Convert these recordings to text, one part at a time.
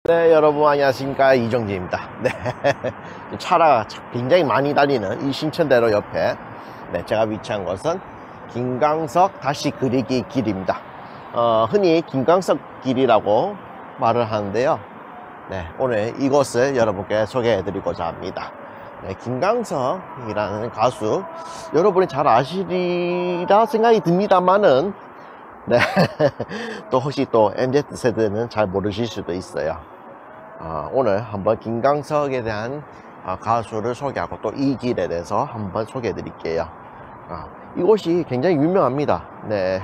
네, 여러분 안녕하십니까, 이정재입니다. 네, 차가 굉장히 많이 다니는 이 신천대로 옆에 제가 위치한 곳은 김광석 다시 그리기 길입니다. 흔히 김광석 길이라고 말을 하는데요. 네, 오늘 이곳을 여러분께 소개해 드리고자 합니다. 네, 김광석이라는 가수 여러분이 잘 아시리라 생각이 듭니다만은 네, 또 혹시 또 MZ세대는 잘 모르실 수도 있어요. 오늘 한번 김광석에 대한 가수를 소개하고 또 이 길에 대해서 한번 소개해 드릴게요. 이곳이 굉장히 유명합니다. 네,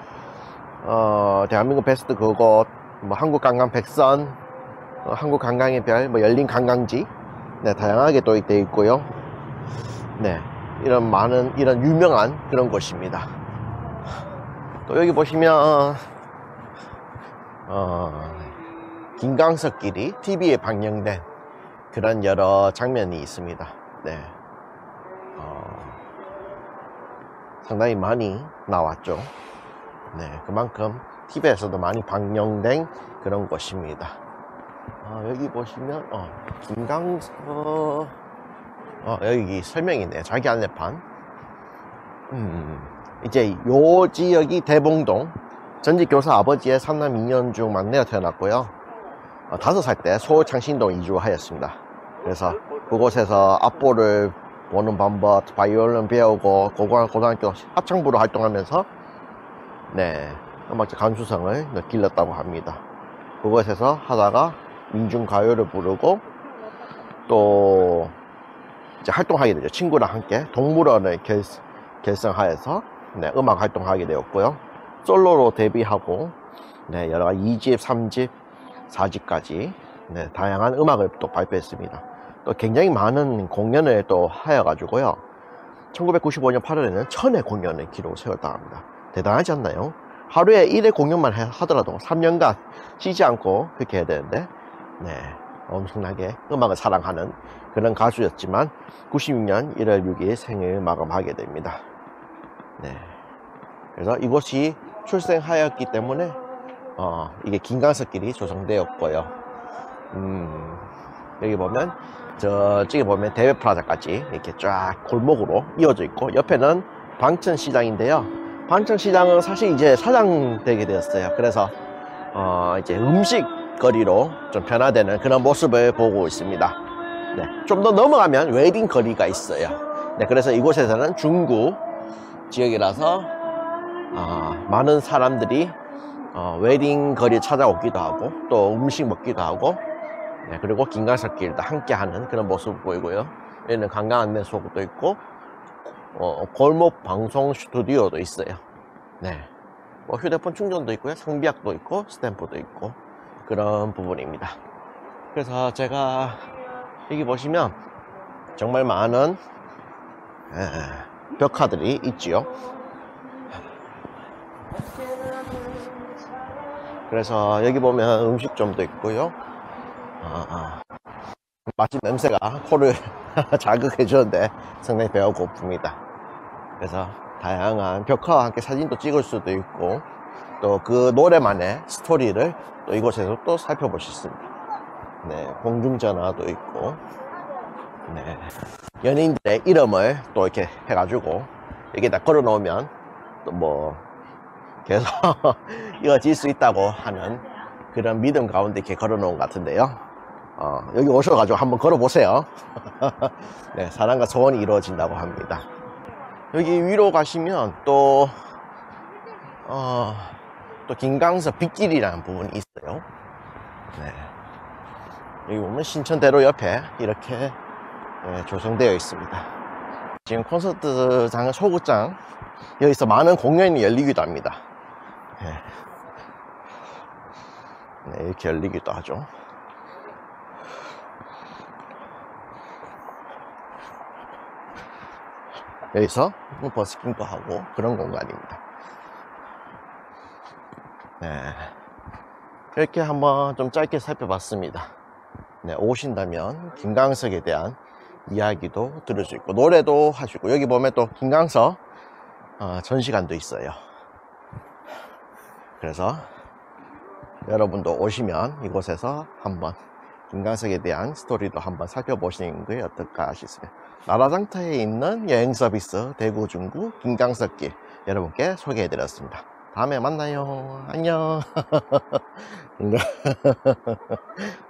대한민국 베스트 그곳, 뭐 한국 관광 백선, 한국 관광의 별, 뭐 열린 관광지, 네, 다양하게 또 되어 있고요. 네, 이런 많은 이런 유명한 그런 곳입니다. 또 여기 보시면 김광석 길이 TV에 방영된 그런 여러 장면이 있습니다. 네, 상당히 많이 나왔죠. 네, 그만큼 TV에서도 많이 방영된 그런 곳입니다. 여기 보시면 김광석 여기 설명이 있네요. 자기 안내판. 이제 요 지역이 대봉동, 전직 교사 아버지의 3남 2년 중 막내가 태어났고요. 5살 때 서울 창신동 이주하였습니다. 그래서 그곳에서 악보를 보는 방법, 바이올린 배우고 고등학교 합창부로 활동하면서 네, 음악적 감수성을 길렀다고 합니다. 그곳에서 하다가 민중가요를 부르고 또 이제 활동하게 되죠. 친구랑 함께 동물원을 결성하여서 네, 음악 활동하게 되었고요. 솔로로 데뷔하고 네, 여러 가지 2집, 3집, 4집까지 네, 다양한 음악을 또 발표했습니다. 또 굉장히 많은 공연을 또 하여가지고요. 1995년 8월에는 1000회 공연을 기록을 세웠다고 합니다. 대단하지 않나요? 하루에 1회 공연만 하더라도 3년간 쉬지 않고 그렇게 해야 되는데 네, 엄청나게 음악을 사랑하는 그런 가수였지만 96년 1월 6일 생을 마감하게 됩니다. 네, 그래서 이곳이 출생하였기 때문에 이게 김광석길이 조성되었고요. 여기 보면 저쪽에 보면 대외프라자까지 이렇게 쫙 골목으로 이어져 있고 옆에는 방천시장인데요. 방천시장은 사실 이제 사장되게 되었어요. 그래서 이제 음식거리로 좀 변화되는 그런 모습을 보고 있습니다. 네, 좀 더 넘어가면 웨딩거리가 있어요. 네, 그래서 이곳에서는 중구 지역이라서 많은 사람들이 웨딩거리 찾아오기도 하고 또 음식 먹기도 하고 네, 그리고 김광석길도 함께하는 그런 모습을 보이고요. 여기는 관광 안내소도 있고 골목 방송 스튜디오도 있어요. 네, 뭐 휴대폰 충전도 있고요, 상비약도 있고 스탬프도 있고 그런 부분입니다. 그래서 제가 여기 보시면 정말 많은 벽화들이 있지요. 그래서 여기 보면 음식점도 있고요. 맛집 냄새가 코를 자극해 주는데 상당히 배가 고픕니다. 그래서 다양한 벽화와 함께 사진도 찍을 수도 있고 또 그 노래만의 스토리를 또 이곳에서 또 살펴볼 수 있습니다. 네, 공중전화도 있고 네, 연예인들의 이름을 또 이렇게 해가지고 여기다 걸어 놓으면 또 뭐 계속 이어질 수 있다고 하는 그런 믿음 가운데 이렇게 걸어 놓은 것 같은데요. 여기 오셔가지고 한번 걸어 보세요. 네, 사랑과 소원이 이루어진다고 합니다. 여기 위로 가시면 또 김광석 빗길이라는 부분이 있어요. 네, 여기 보면 신천대로 옆에 이렇게 조성되어 있습니다. 지금 콘서트장, 소극장, 여기서 많은 공연이 열리기도 합니다. 네, 이렇게 열리기도 하죠. 여기서 버스킹도 하고 그런 공간입니다. 네, 이렇게 한번 좀 짧게 살펴봤습니다. 네, 오신다면 김광석에 대한 이야기도 들을 수 있고 노래도 하시고 여기 보면 또 김광석 전시관도 있어요. 그래서 여러분도 오시면 이곳에서 한번 김광석에 대한 스토리도 한번 살펴보시는 게 어떨까 싶습니다. 나라장터에 있는 여행 서비스 대구 중구 김광석길 여러분께 소개해 드렸습니다. 다음에 만나요. 안녕.